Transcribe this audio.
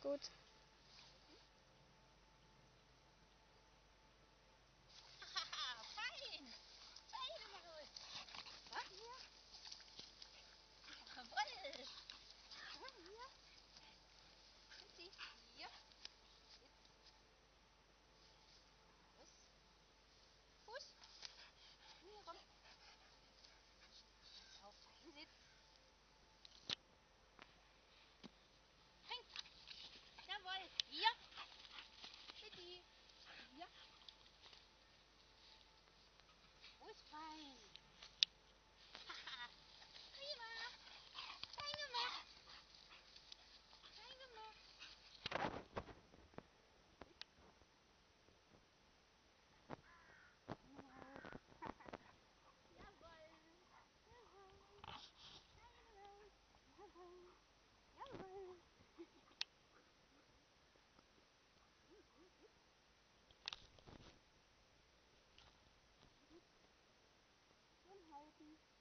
gut. Fein! Fein, Marus! Was hier? Jawoll! Hier. Bitte. Hier. Los. Fuß. Hier rum. Auf, fein sitzt. Fein. Jawoll. Hier. Bitte. Hier. Fuß fein. Prima. Fein gemacht. Fein gemacht. Jawohl. Schön halten.